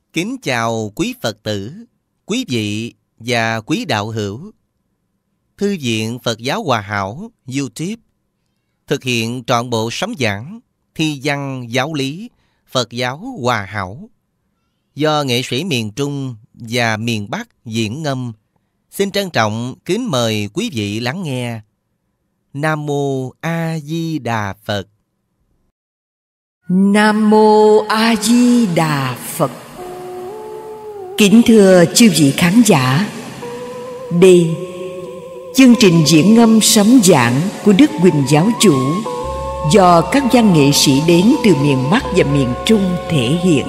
Kính chào quý Phật tử, quý vị và quý đạo hữu. Thư viện Phật giáo Hòa Hảo YouTube thực hiện trọn bộ sấm giảng thi văn giáo lý Phật giáo Hòa Hảo do nghệ sĩ miền Trung và miền Bắc diễn ngâm. Xin trân trọng kính mời quý vị lắng nghe. Nam Mô A Di Đà Phật. Nam Mô A Di Đà Phật. Kính thưa chư vị khán giả, đây chương trình diễn ngâm sấm giảng của Đức Huỳnh Giáo Chủ do các văn nghệ sĩ đến từ miền Bắc và miền Trung thể hiện.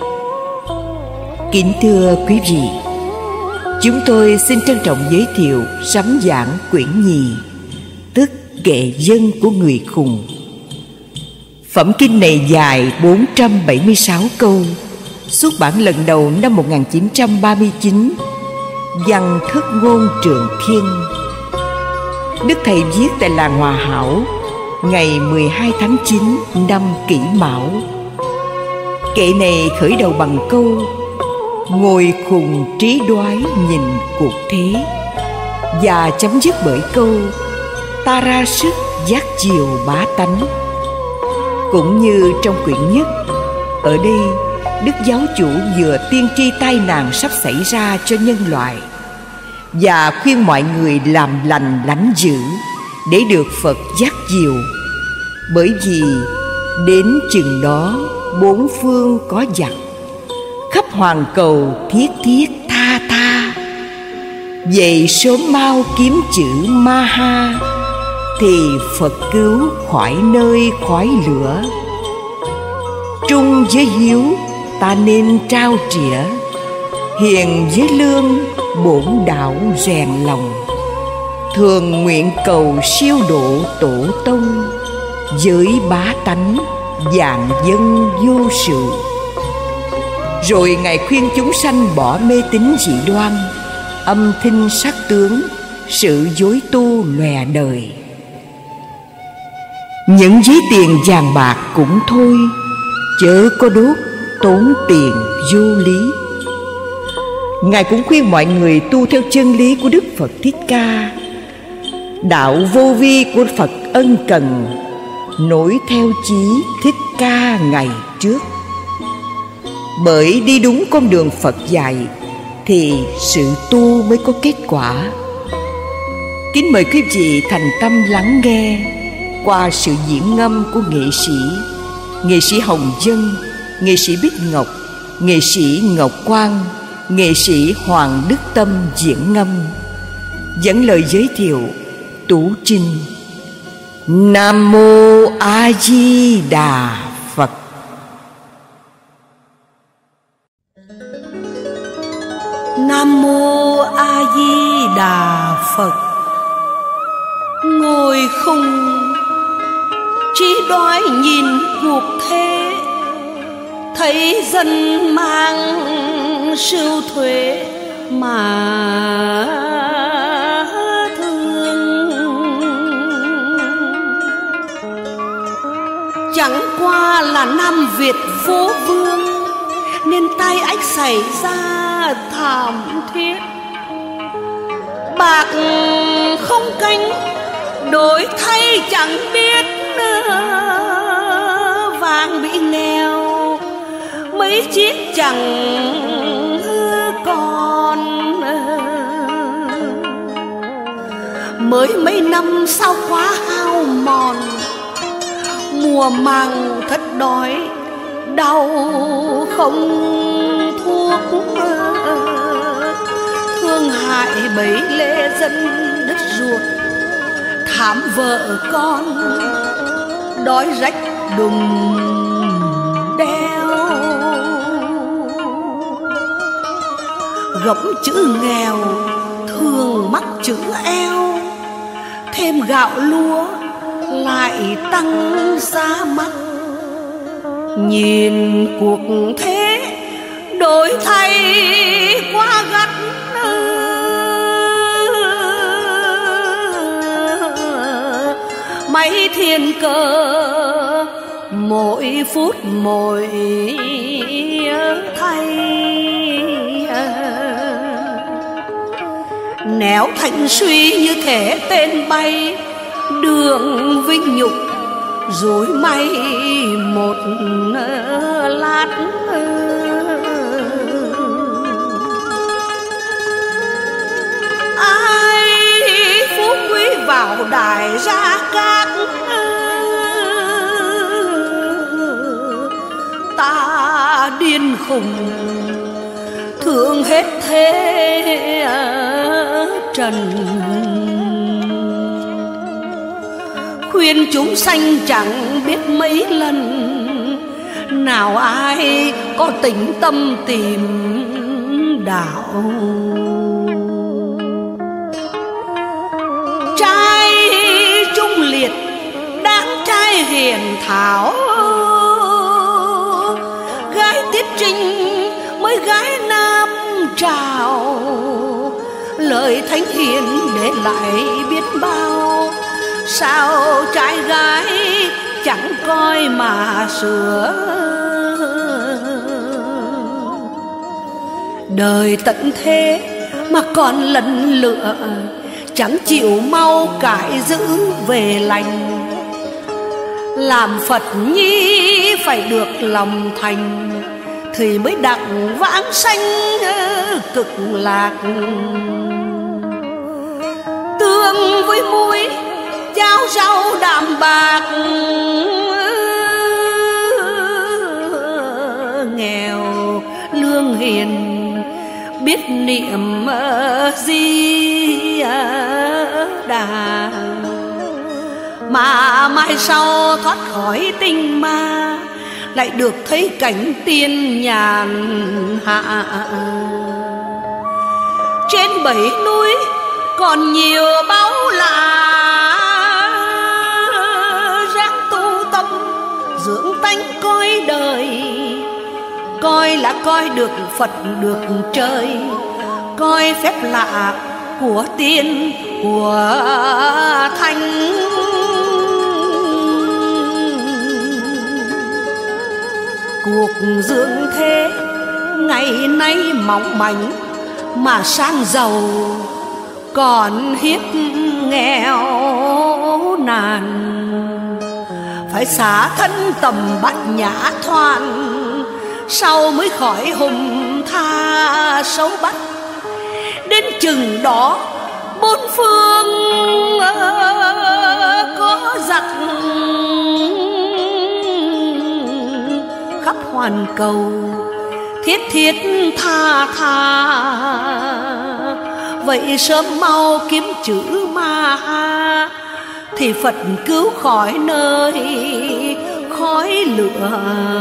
Kính thưa quý vị, chúng tôi xin trân trọng giới thiệu sấm giảng quyển nhì, tức Kệ Dân của người khùng. Phẩm kinh này dài 476 câu, xuất bản lần đầu năm 1939, văn Thất Ngôn Trượng Thiên. Đức Thầy viết tại làng Hòa Hảo ngày 12 tháng 9 năm Kỷ Mão. Kệ này khởi đầu bằng câu: ngồi khùng trí đoái nhìn cuộc thế, và chấm dứt bởi câu: ta ra sức giác chiều bá tánh. Cũng như trong quyển nhất, ở đây Đức Giáo Chủ vừa tiên tri tai nạn sắp xảy ra cho nhân loại và khuyên mọi người làm lành lánh dữ để được Phật giác diệu. Bởi vì đến chừng đó bốn phương có giặc, khắp hoàn cầu thiết thiết tha tha. Vậy sớm mau kiếm chữ ma ha, thì Phật cứu khỏi nơi khói lửa. Trung với hiếu ta nên trao trĩa, hiền với lương bổn đạo rèn lòng. Thường nguyện cầu siêu độ tổ tông, với bá tánh vạn dân vô sự. Rồi Ngài khuyên chúng sanh bỏ mê tín dị đoan, âm thinh sắc tướng, sự dối tu lòe đời. Những giấy tiền vàng bạc cũng thôi, chớ có đốt tốn tiền vô lý. Ngài cũng khuyên mọi người tu theo chân lý của Đức Phật Thích Ca, đạo vô vi của Phật ân cần, nối theo chí Thích Ca ngày trước. Bởi đi đúng con đường Phật dạy thì sự tu mới có kết quả. Kính mời quý vị thành tâm lắng nghe qua sự diễn ngâm của nghệ sĩ Hồng Dân, nghệ sĩ Bích Ngọc, nghệ sĩ Ngọc Quang, nghệ sĩ Hoàng Đức Tâm diễn ngâm. Dẫn lời giới thiệu Tú Trinh. Nam Mô A Di Đà Phật. Nam Mô A Di Đà Phật. Ngồi khùng trí đoái nhìn cuộc thế, thấy dân mang sưu thuế mà thương. Chẳng qua là Nam Việt vô vương, nên tai ách xảy ra thảm thiết. Bạc không cánh đổi thay chẳng biết, vàng bị nghèo mấy chiếc chẳng còn. Mới mấy năm sau quá hao mòn, mùa màng thất đói, đau không thuốc. Thương hại bấy lê dân đất ruột, thảm vợ con đói rách đùng đeo. Gẫm chữ nghèo thường mắc chữ eo, thêm gạo lúa lại tăng giá mắc. Nhìn cuộc thế đổi thay quá gắt, mấy thiên cơ mỗi phút mỗi thay. Néo thành suy như thể tên bay, đường vinh nhục rối may một lát. Ai phú quý vào đài Gia Cát, ta điên khùng thương hết thế trần. Khuyên chúng sanh chẳng biết mấy lần, nào ai có tình tâm tìm đạo. Trai trung liệt đáng trai hiền thảo, gái tiết trinh mới gái nam trào. Lời thánh hiền để lại biết bao, sao trai gái chẳng coi mà sửa. Đời tận thế mà còn lẫn lựa, chẳng chịu mau cải giữ về lành. Làm Phật nhi phải được lòng thành, thì mới đặng vãng sanh cực lạc. Tương với muối cháo rau đạm bạc, nghèo lương hiền biết niệm Di Đà. Mà mai sau thoát khỏi tinh ma, lại được thấy cảnh tiên nhàn hạ. Trên 7 núi còn nhiều báu lạ, ráng tu tâm dưỡng tánh coi đời. Coi là coi được Phật được trời, coi phép lạ của tiên của thánh. Cuộc dương thế ngày nay mỏng manh, mà sang giàu còn hiếp nghèo nàn. Phải xả thân tầm bát nhã thoàn, sau mới khỏi hùng tha xấu bắt. Đến chừng đó bốn phương có giặc, khắp hoàn cầu thiết thiết tha tha. Vậy sớm mau kiếm chữ ma, thì Phật cứu khỏi nơi khói lửa.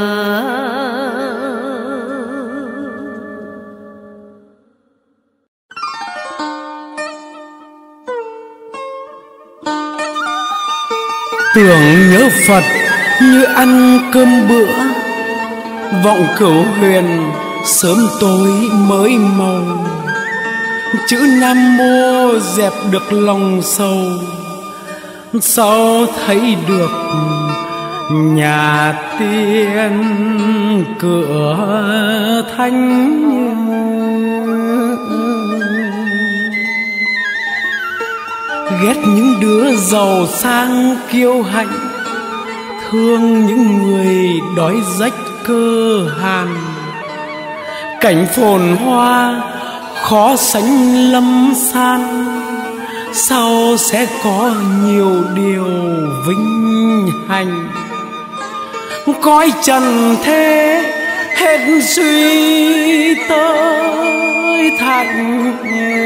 Tưởng nhớ Phật như ăn cơm bữa, vọng cửu huyền sớm tối mới màu. Chữ Nam Mô dẹp được lòng sầu, sao thấy được nhà tiên cửa thánh. Ghét những đứa giàu sang kiêu hãnh, thương những người đói rách cơ hàn. Cảnh phồn hoa khó sánh lâm san, sau sẽ có nhiều điều vinh hạnh. Cõi trần thế hết suy tới thành,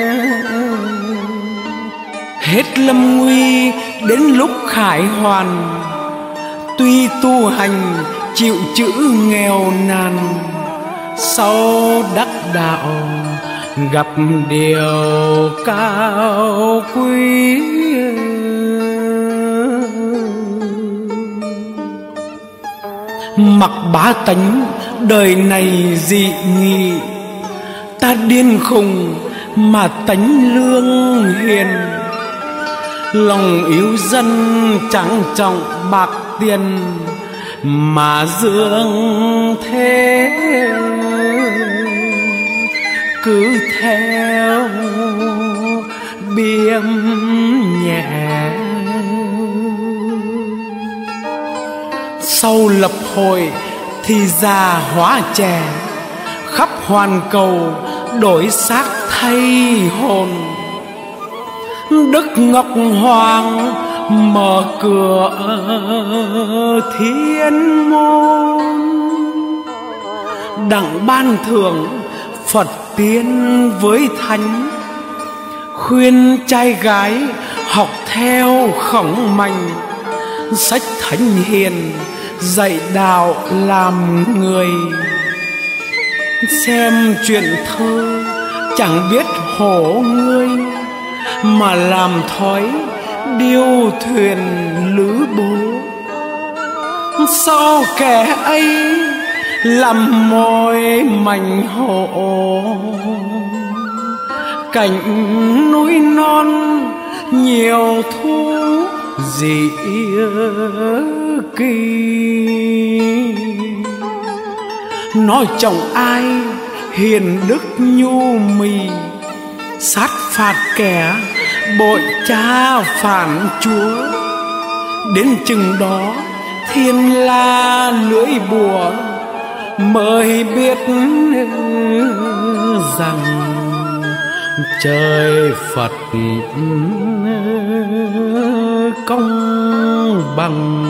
hết lâm nguy đến lúc khải hoàn. Tuy tu hành chịu chữ nghèo nàn, sau đắc đạo gặp điều cao quý. Mặc bá tánh đời này dị nghị, ta điên khùng mà tánh lương hiền. Lòng yếu dân chẳng trọng bạc tiền, mà dưỡng thế cứ theo biếm nhẹ. Sau lập hội thì già hóa trẻ, khắp hoàn cầu đổi xác thay hồn. Đức Ngọc Hoàng mở cửa thiên môn, đặng ban thưởng Phật tiên với thánh, khuyên trai gái học theo Khổng Mạnh. Sách thánh hiền dạy đạo làm người, xem chuyện thơ chẳng biết hổ ngươi, mà làm thói điêu thuyền lữ bố. Sao kẻ ấy làm mồi mảnh hổ, cảnh núi non nhiều thú dị kỳ. Nói chồng ai hiền đức nhu mì, sát phạt kẻ bội cha phản chúa. Đến chừng đó thiên la lưỡi bùa, mới biết rằng trời Phật công bằng.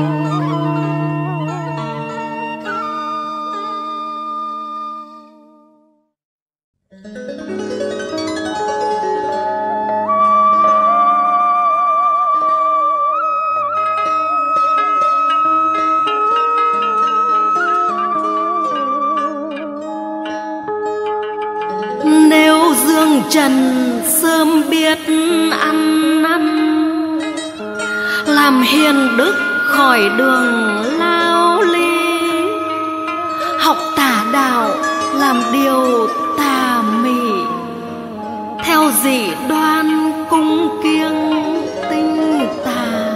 Nếu dương trần sớm biết ăn năn, làm hiền đức khỏi đường lao ly, học tà đạo làm điều tà mị, theo dị đoan cung kiêng tinh tà,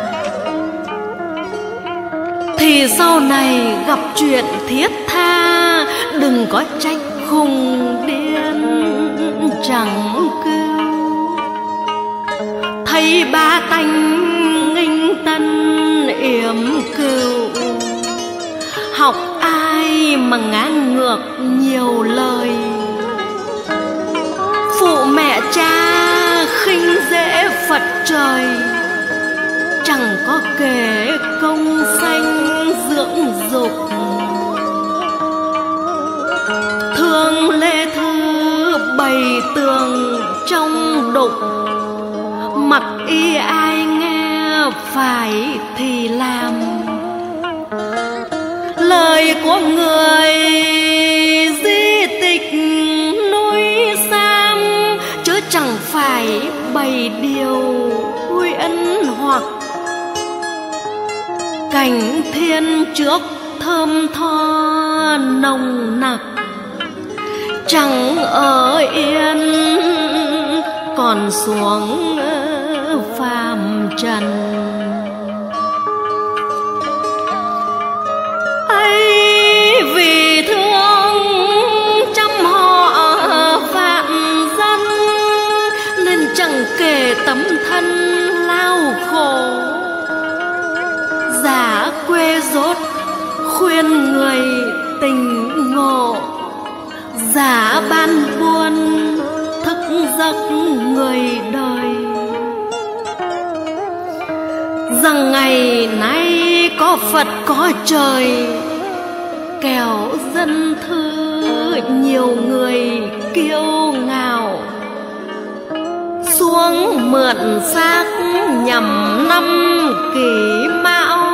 thì sau này gặp chuyện thiết tha, đừng có trách khùng điên chẳng kêu. Thấy ba tánh nghinh tân yểm cừu, học ai mà ngang ngược nhiều lời. Phụ mẹ cha khinh dễ Phật trời, chẳng có kể công sanh dưỡng dục. Thương lê thư bày tường trong đục, mặc y ai nghe phải thì làm. Lời của người di tịch núi Sam, chứ chẳng phải bày điều huyễn hoặc. Cảnh thiên trước thơm tho nồng nặc, chẳng ở yên còn xuống phàm trần. Ấy vì thương trăm họ vạn dân, nên chẳng kể tấm thân lao khổ. Giả quê rốt khuyên người tình ngộ, giả ban buôn thức giấc người đời. Rằng ngày nay có Phật có trời, kẻo dân thư nhiều người kiêu ngạo. Xuống mượn xác nhằm năm Kỷ Mão,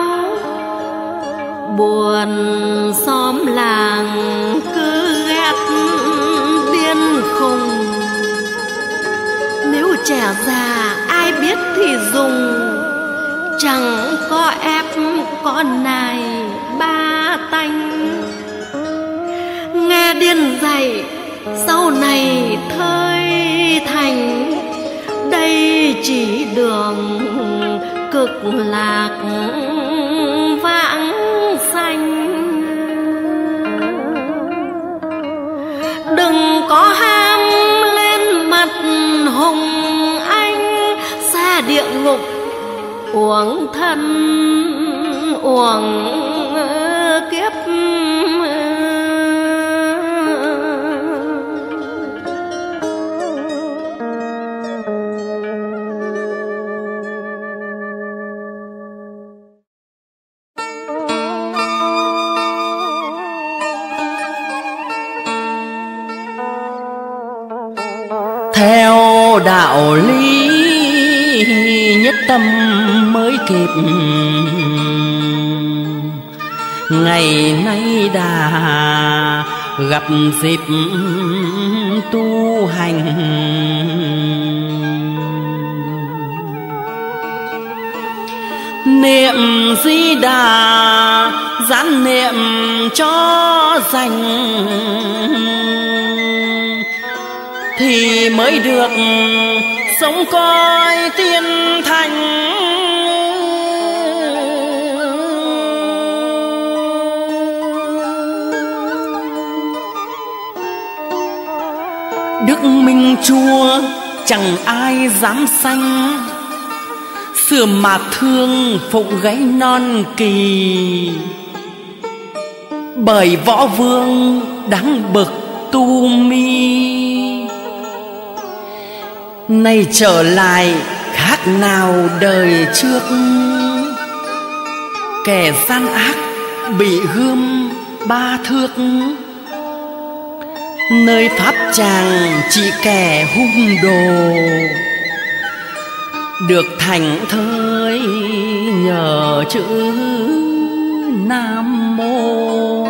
buồn xóm làng cứ ghét điên khùng. Nếu trẻ già ai biết thì dùng, chẳng có ép có nài ba tanh. Nghe điên dạy sau này thơi thành, đây chỉ đường cực lạc vãng sanh. Đừng có ham lên mặt hùng địa ngục, uổng thân uổng kiếp. Theo đạo lý nhất tâm mới kịp, ngày nay đã gặp dịp tu hành. Niệm Di Đà gián niệm cho dành, thì mới được sống coi tiên thành. Đức Minh Chúa chẳng ai dám sanh, xưa mà thương phụng gáy non kỳ. Bởi võ vương đáng bực tu mi, nay trở lại khác nào đời trước. Kẻ gian ác bị gươm 3 thước, nơi pháp tràng chỉ kẻ hung đồ. Được thành thơi nhờ chữ Nam Mô.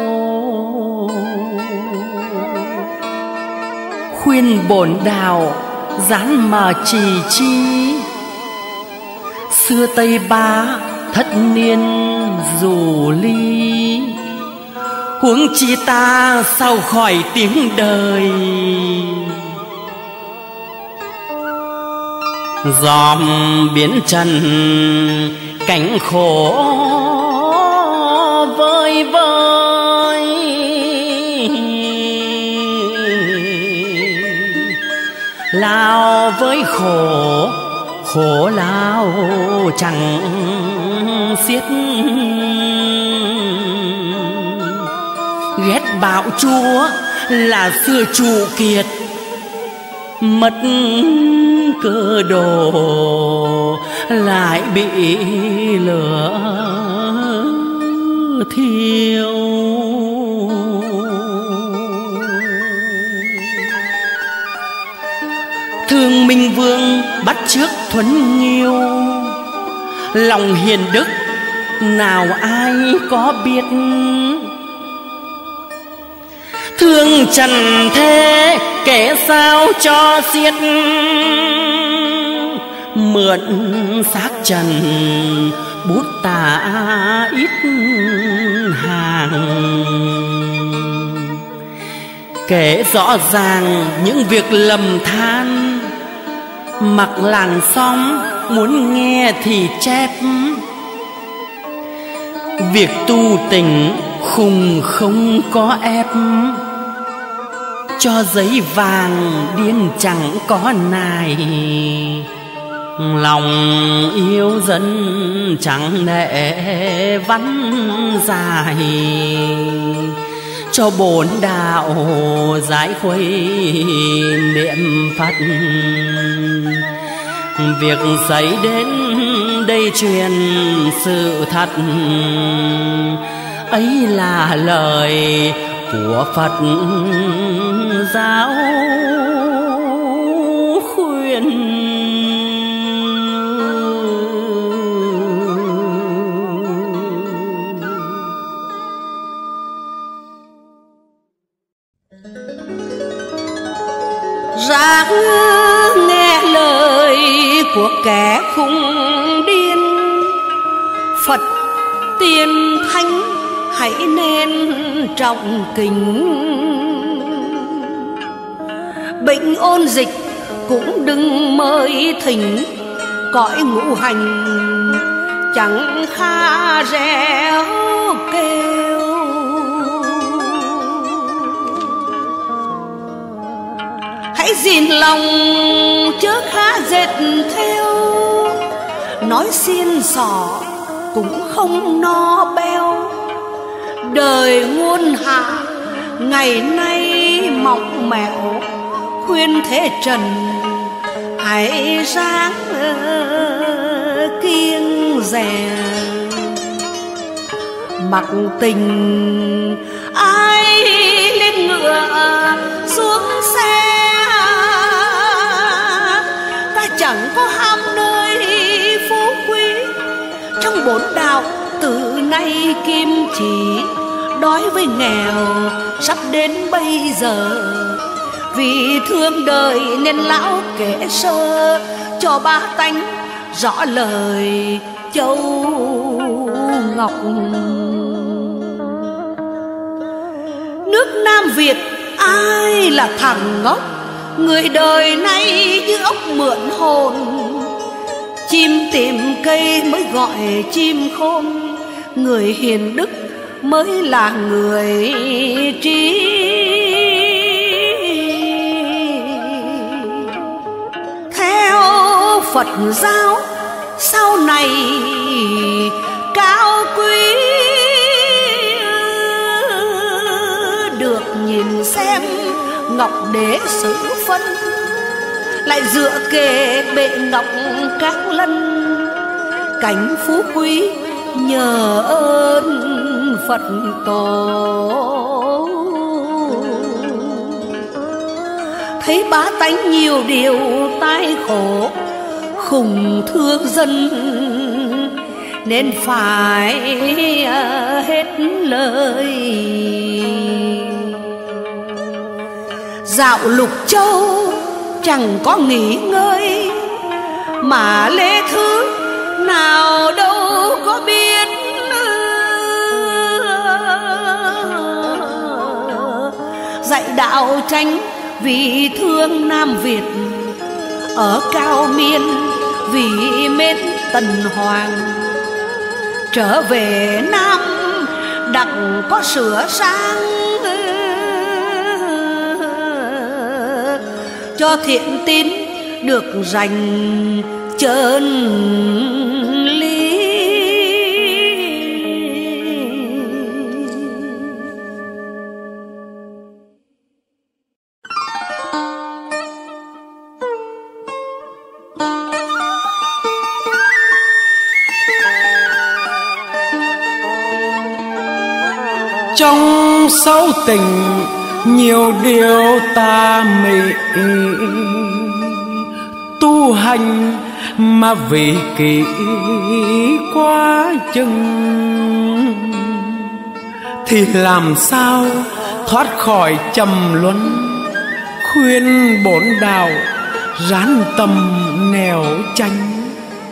Khuyên bổn đạo gián mà trì chi, xưa Tây Ba thất niên dù ly. Huống chi ta sao khỏi tiếng đời, dòm biến trần cảnh khổ vơi vơi. Lao với khổ, khổ lao chẳng xiết. Ghét bạo chúa là xưa trụ kiệt, mất cơ đồ lại bị lửa thiêu. Thương Minh Vương bắt chước Thuấn Nghiêu, lòng hiền đức nào ai có biết. Thương trần thế kẻ sao cho xiết, mượn xác trần bút tả ít hàng. Kể rõ ràng những việc lầm than, mặc làn sóng muốn nghe thì chép. Việc tu tình khùng không có ép, cho giấy vàng điên chẳng có nài. Lòng yêu dân chẳng nệ vắn dài, cho bổn đạo giải khuây niệm Phật. Việc xảy đến đây truyền sự thật, ấy là lời của Phật giáo khuyên. Ráng nghe lời của kẻ khùng điên, Phật tiên thánh hãy nên trọng kính. Bệnh ôn dịch cũng đừng mời thỉnh, cõi ngũ hành chẳng kha rẻ kêu. Hãy gìn lòng chớ khá dệt theo, nói xiên xỏ cũng không no beo. Đời muôn hạ ngày nay mỏng mẹo, khuyên thế trần hãy ráng kiêng dè. Mặc tình ai lên ngựa xuống xe, ta chẳng có ham nơi phú quý. Trong bốn đạo từ nay kim chỉ, đói với nghèo sắp đến bây giờ. Vì thương đời nên lão kể sơ, cho ba tánh rõ lời châu ngọc. Nước Nam Việt ai là thằng ngốc, người đời nay như ốc mượn hồn. Chim tìm cây mới gọi chim khôn, người hiền đức mới là người trí. Theo Phật giáo sau này cao quý, được nhìn xem ngọc đế sử phân, lại dựa kề bệ ngọc các lân. Cảnh phú quý nhờ ơn Phật tổ. Thấy bá tánh nhiều điều tai khổ, khùng thương dân nên phải hết lời. Dạo Lục Châu chẳng có nghỉ ngơi, mà Lê Thứ nào đâu có biết. Dạy đạo tránh vì thương Nam Việt, ở Cao Miên vì mến Tần Hoàng. Trở về Nam đặng có sửa sang, cho thiện tín được rành chân lý. Trong sâu tình nhiều điều ta mị, tu hành mà vì kỷ quá chừng, thì làm sao thoát khỏi trầm luân. Khuyên bổn đạo ráng tâm nẻo tranh,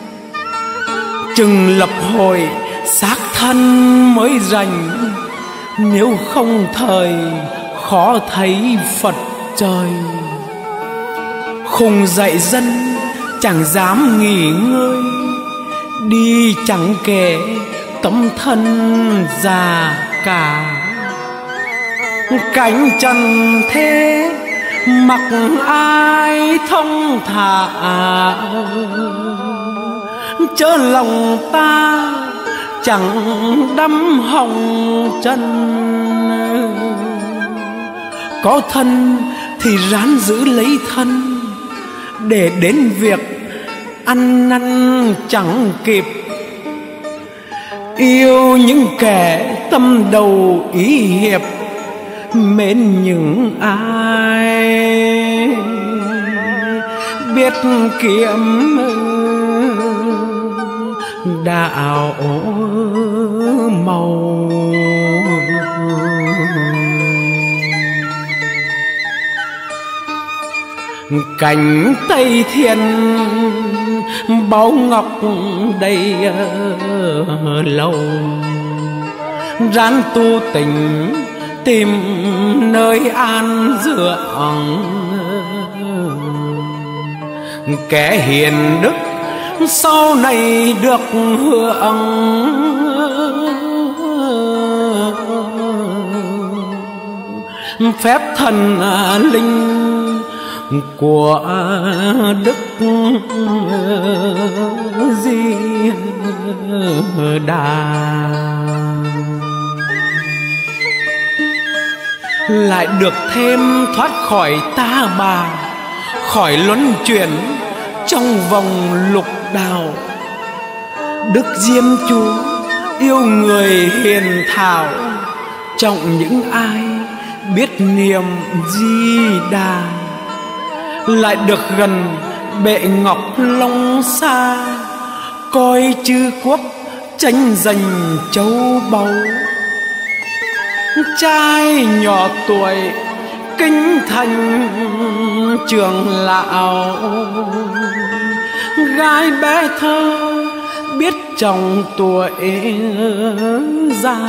chừng lập hội xác thân mới rành. Nếu không thời khó thấy Phật trời, khùng dạy dân chẳng dám nghỉ ngơi. Đi chẳng kể tấm thân già cả, cảnh trần thế mặc ai thông thả. Chớ lòng ta chẳng đắm hồng chân, có thân thì ráng giữ lấy thân, để đến việc ăn năn chẳng kịp. Yêu những kẻ tâm đầu ý hiệp, mến những ai biết kiếm đạo màu. Cảnh Tây Thiên báu ngọc đầy lâu, ráng tu tình tìm nơi an dưỡng. Kẻ hiền đức sau này được hưởng, phép thần linh của đức Di Đà. Lại được thêm thoát khỏi ta bà, khỏi luân chuyển trong vòng lục đạo. Đức Diêm Chúa yêu người hiền thảo, trọng những ai biết niệm Di Đà. Lại được gần bệ ngọc long xa, coi chư quốc tranh giành châu báu. Trai nhỏ tuổi kính thành trường lão, gái bé thơ biết chồng tuổi già.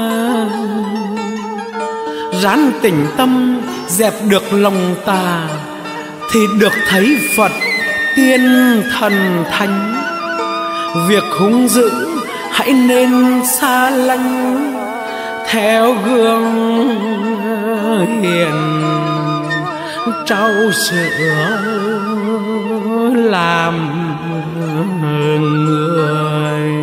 Ráng tỉnh tâm dẹp được lòng tà, thì được thấy Phật tiên thần thánh. Việc hung dữ hãy nên xa lánh, theo gương hiền trau sữa làm người.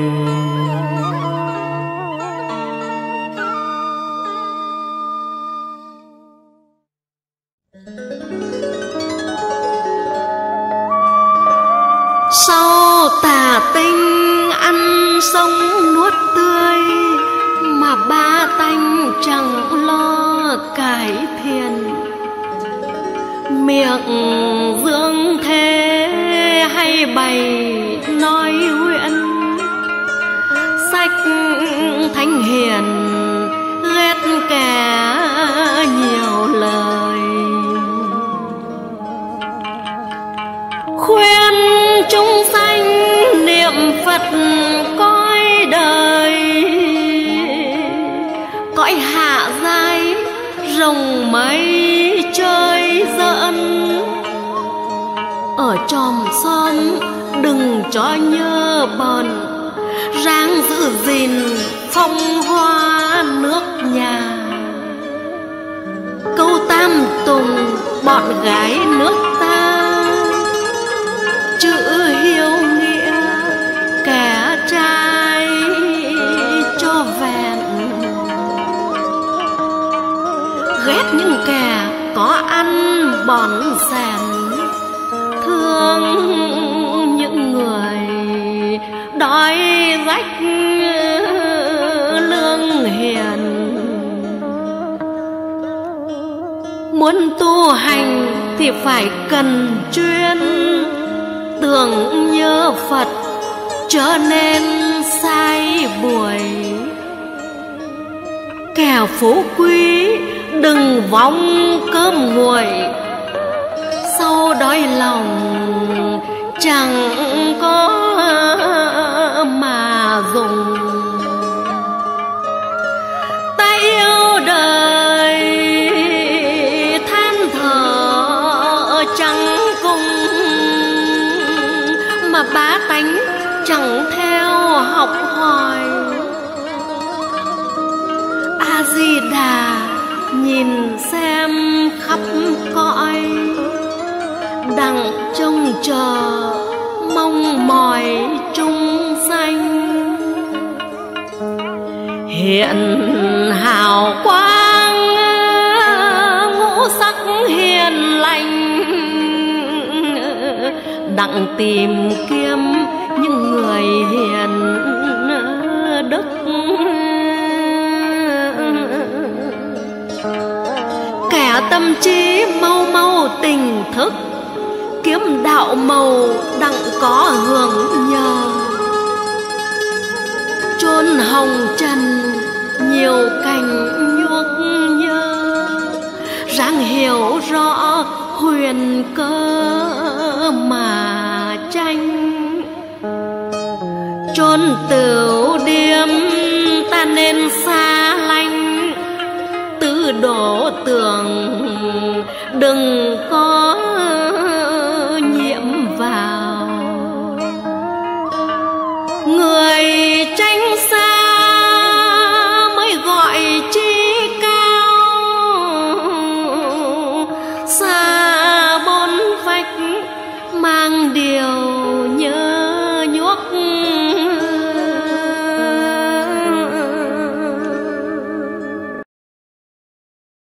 Sau tà tinh ăn sống nuốt tươi, mà ba tánh chẳng lo cải thiện. Miệng dương thế hay bày nói huyễn, sách thánh hiền ghét kẻ nhiều lời. Khuyên chúng sanh niệm Phật coi đời, cõi hạ giai rồng mây chơi giỡn. Ở chòm xóm đừng cho nhớ bòn, ráng giữ gìn phong hoa nước nhà. Câu tam tùng bọn gái nước ta, chữ hiếu nghĩa kẻ trai cho vẹn. Ghét những kẻ có ăn bòn sèn, thương những người đói rách lương hiền. Muốn tu hành thì phải cần chuyên, tưởng nhớ Phật trở nên sai buổi. Kẻ phú quý đừng vong cơm nguội, sau đói lòng chẳng có mà dùng. Ta yêu đời than thở chẳng cùng, mà bá tánh chẳng theo học hỏi. A Di Đà nhìn xem khắp cõi, đặng trông chờ mong mỏi chúng sanh. Hiện hào quang ngũ sắc hiền lành, đặng tìm kiếm những người hiền đức. Kẻ tâm trí mau mau tỉnh thức, kiếm đạo màu đặng có hưởng nhờ. Chốn hồng trần nhiều cảnh nhuốc nhớ, ráng hiểu rõ huyền cơ mà tranh. Chốn tửu điếm ta nên xa lánh, tứ đổ tưởng đừng có nhiễm vào. Người tranh xa mới gọi trí cao, xa bốn vách mang điều nhớ.